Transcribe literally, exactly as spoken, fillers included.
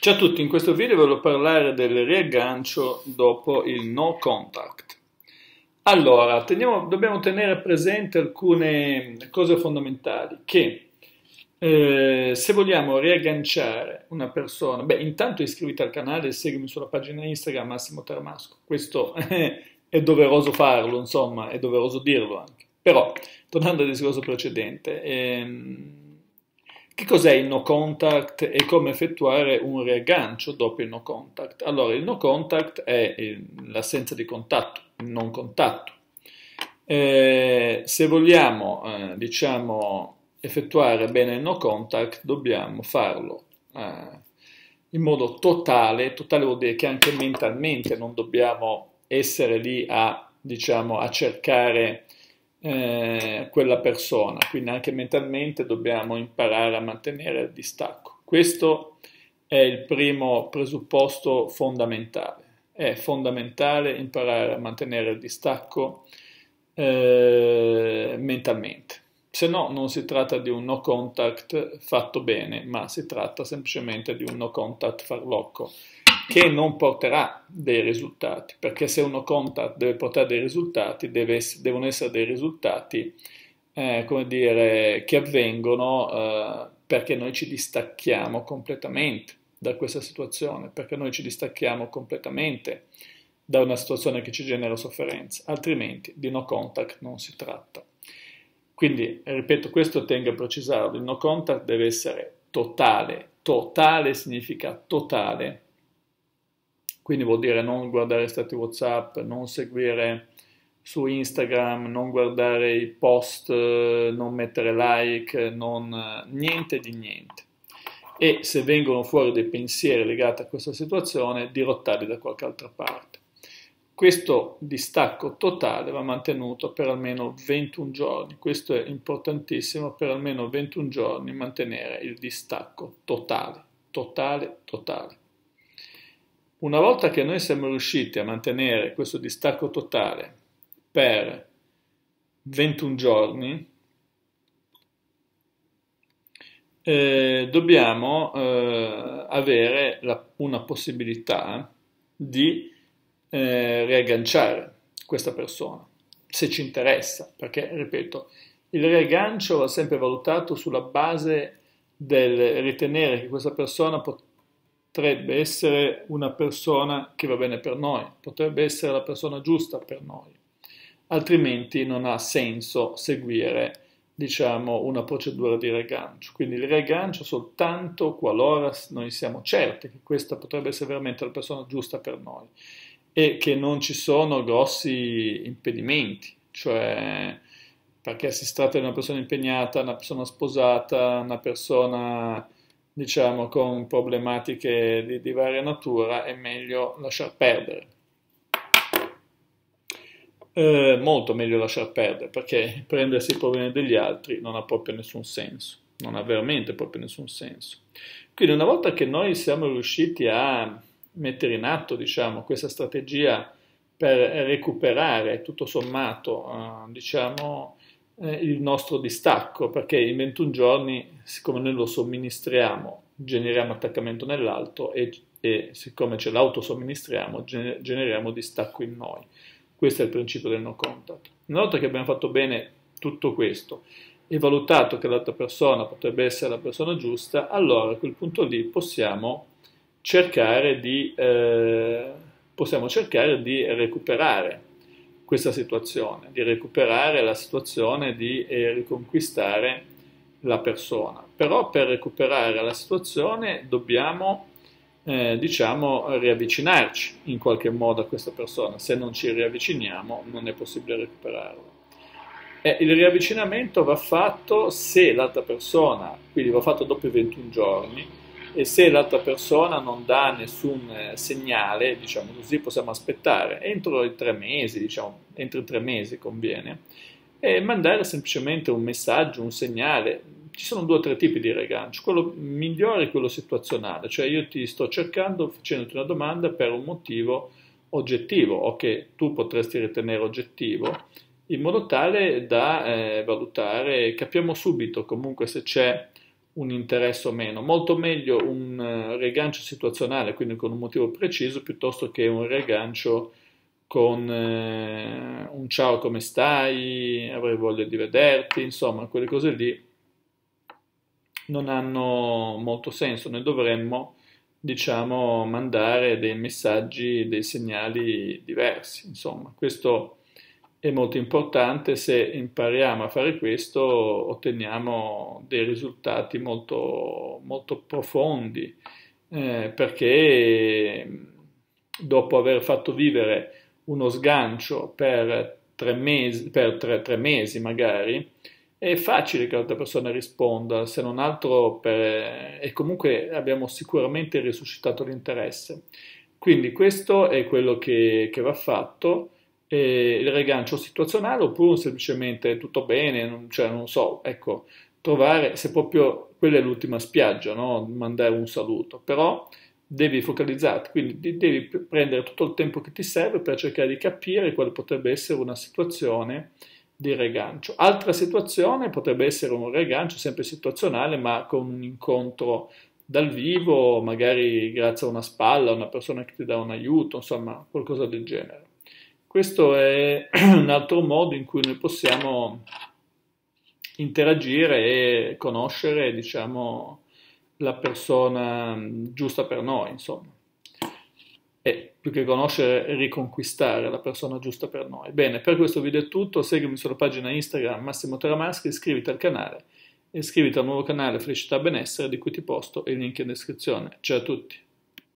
Ciao a tutti, in questo video voglio parlare del riaggancio dopo il no contact. Allora, teniamo- dobbiamo tenere presente alcune cose fondamentali, che eh, se vogliamo riagganciare una persona, beh, intanto iscriviti al canale e seguimi sulla pagina Instagram Massimo Taramasco, questo è doveroso farlo, insomma, è doveroso dirlo anche. Però, tornando al discorso precedente, ehm, che cos'è il no contact e come effettuare un riaggancio dopo il no contact? Allora, il no contact è il- l'assenza di contatto, il non contatto. Eh, se vogliamo, eh, diciamo, effettuare bene il no contact, dobbiamo farlo eh, in modo totale. Totale vuol dire che anche mentalmente non dobbiamo essere lì a, diciamo, a cercare eh, quella persona, quindi anche mentalmente dobbiamo imparare a mantenere il distacco. Questo è il primo presupposto fondamentale. È fondamentale imparare a mantenere il distacco eh, mentalmente. Se no, non si tratta di un no contact fatto bene, ma si tratta semplicemente di un no contact farlocco che non porterà dei risultati, perché se uno contact deve portare dei risultati, deve ess- devono essere dei risultati, eh, come dire, che avvengono eh, perché noi ci distacchiamo completamente da questa situazione, perché noi ci distacchiamo completamente da una situazione che ci genera sofferenza, altrimenti di no contact non si tratta. Quindi, ripeto, questo tengo a precisarlo, il no contact deve essere totale, totale significa totale, quindi vuol dire non guardare stati WhatsApp, non seguire su Instagram, non guardare i post, eh, non mettere like, non, eh, niente di niente. E se vengono fuori dei pensieri legati a questa situazione, dirottarli da qualche altra parte. Questo distacco totale va mantenuto per almeno ventuno giorni, questo è importantissimo, per almeno ventuno giorni mantenere il distacco totale, totale, totale. Una volta che noi siamo riusciti a mantenere questo distacco totale per ventuno giorni, eh, dobbiamo eh, avere la- una possibilità di eh, riagganciare questa persona, se ci interessa, perché, ripeto, il riaggancio va sempre valutato sulla base del ritenere che questa persona potrebbe essere una persona che va bene per noi, potrebbe essere la persona giusta per noi, altrimenti non ha senso seguire, diciamo, una procedura di riaggancio. Quindi il riaggancio soltanto qualora noi siamo certi che questa potrebbe essere veramente la persona giusta per noi e che non ci sono grossi impedimenti, cioè perché si tratta di una persona impegnata, una persona sposata, una persona, diciamo, con problematiche di, di varia natura, è meglio lasciar perdere. Eh, molto meglio lasciar perdere, perché prendersi i problemi degli altri non ha proprio nessun senso, non ha veramente proprio nessun senso. Quindi una volta che noi siamo riusciti a mettere in atto, diciamo, questa strategia per recuperare tutto sommato, eh, diciamo, eh, il nostro distacco, perché in ventuno giorni, siccome noi lo somministriamo, generiamo attaccamento nell'altro e, e siccome ce l'autosomministriamo, gener- generiamo distacco in noi. Questo è il principio del no contact. Una volta che abbiamo fatto bene tutto questo e valutato che l'altra persona potrebbe essere la persona giusta, allora a quel punto lì possiamo cercare di, eh, possiamo cercare di recuperare questa situazione, di recuperare la situazione, di eh, riconquistare la persona. Però per recuperare la situazione dobbiamo, eh, diciamo, riavvicinarci in qualche modo a questa persona. Se non ci riavviciniamo non è possibile recuperarla. Eh, il riavvicinamento va fatto se l'altra persona, quindi va fatto dopo i ventuno giorni, e se l'altra persona non dà nessun eh, segnale, diciamo così, possiamo aspettare entro i tre mesi, diciamo, entro i tre mesi conviene, e mandare semplicemente un messaggio, un segnale. Ci sono due o tre tipi di riaggancio. Quello migliore è quello situazionale, cioè io ti sto cercando, facendoti una domanda per un motivo oggettivo o che tu potresti ritenere oggettivo, in modo tale da eh, valutare, capiamo subito comunque se c'è un interesse o meno. Molto meglio un eh, riaggancio situazionale, quindi con un motivo preciso, piuttosto che un riaggancio con eh, un ciao come stai, avrei voglia di vederti, insomma, quelle cose lì non hanno molto senso. Noi dovremmo, diciamo, mandare dei messaggi, dei segnali diversi, insomma, questo è molto importante. Se impariamo a fare questo, otteniamo dei risultati molto, molto profondi, eh, perché dopo aver fatto vivere uno sgancio per tre mesi, per tre, tre mesi magari, è facile che l'altra persona risponda, se non altro per... e comunque abbiamo sicuramente risuscitato l'interesse. Quindi questo è quello che, che va fatto, eh, il rigancio situazionale oppure semplicemente tutto bene, non, cioè non so, ecco, trovare, se proprio quella è l'ultima spiaggia, no? Mandare un saluto, però devi focalizzarti, quindi devi prendere tutto il tempo che ti serve per cercare di capire quale potrebbe essere una situazione di rigancio. Altra situazione potrebbe essere un rigancio sempre situazionale, ma con un incontro dal vivo, magari grazie a una spalla, una persona che ti dà un aiuto, insomma, qualcosa del genere. Questo è un altro modo in cui noi possiamo interagire e conoscere, diciamo, la persona giusta per noi, insomma. E più che conoscere, riconquistare la persona giusta per noi. Bene, per questo video è tutto. Seguimi sulla pagina Instagram Massimo Teramaschi, iscriviti al canale e iscriviti al nuovo canale Felicità Benessere, di cui ti posto il link in descrizione. Ciao a tutti!